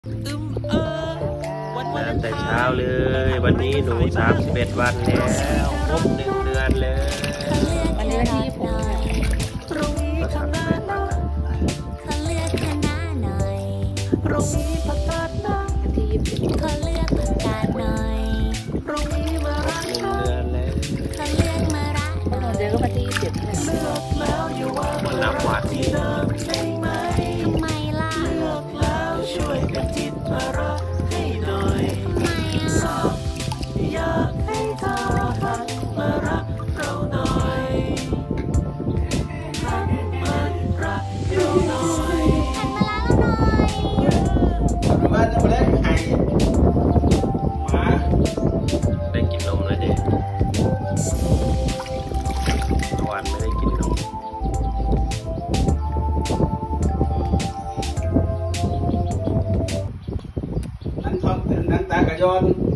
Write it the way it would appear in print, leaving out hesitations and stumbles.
ตั้งแต่เช้าเลยวันนี้หนู31 วันแล้วครบ1 เดือนเลยวันนี้วันที่26 ก็31 วันเขาเลือกคณะหน่อยโรงนี้ประกาศนะวันที่27เขาเลือกประกาศหน่อยโรงนี้มารัก 1 เดือนเลยเขาเลือกมารักหน่อยเจอก็วันที่27เลือกแล้วอยู่ว่ามันนับวันที่เดิมใช่ไหมทำไมล่ะเลือกแล้วช่วยกันคิดมารักให้หน่อยไม่อยากให้เธอหันมารักเราหน่อยหันมารักเราหน่อยหันมารักเราหน่อยมาจะมาเล่นไข่หมาได้กินนมแล้วเด็กวันไม่ได้กินนมนั่นทอดนั่นตากระยอน